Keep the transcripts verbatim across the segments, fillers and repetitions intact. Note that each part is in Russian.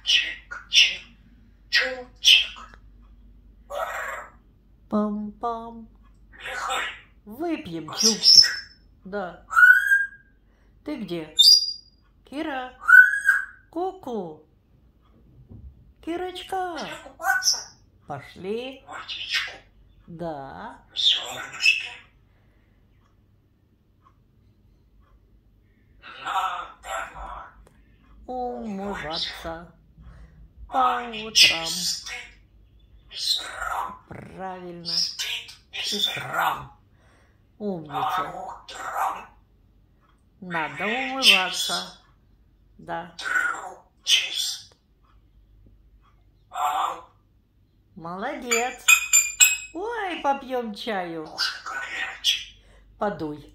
Чик-чик, чу-чик. Пам-пам. Михай. Выпьем чупчик. Да. Ты где? Кира. Ку-ку. Кирочка. Купаться? Пошли. Водичку. Да. Зернышки. Надо. Умываться по утрам. Чистый. Без рам. Правильно. Спит Без без рам. рам. Умница. А утром Надо умываться. Да. друг чист. А Молодец. Ой, попьем чаю. уши горячий. Подуй.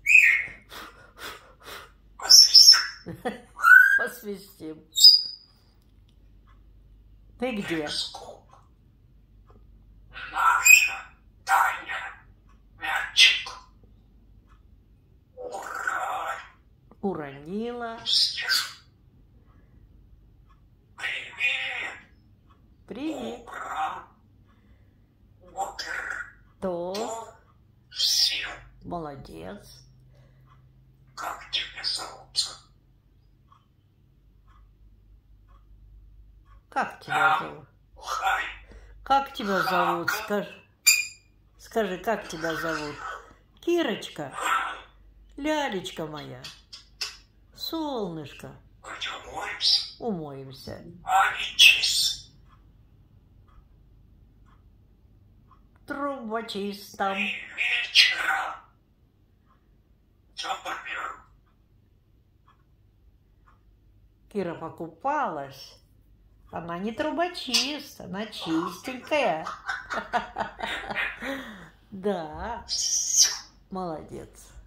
Посвисти. Посвистим. Ты где? Скуп. Наша Таня. Мячик. Ура. Уронила. Пустишь. Привет. Привет. Ура. Утр. То. То. Сил. Молодец. Как тебя зовут? Как тебя зовут? Хай. Как тебя зовут? Скажи. Скажи, как тебя зовут? Кирочка. Лялечка моя. Солнышко. Пойдем умоемся. Умоемся. А не чист. Трубочистом. И вечера. Запомнил. Кира покупалась. Она не трубочист, она чистенькая. Да, молодец.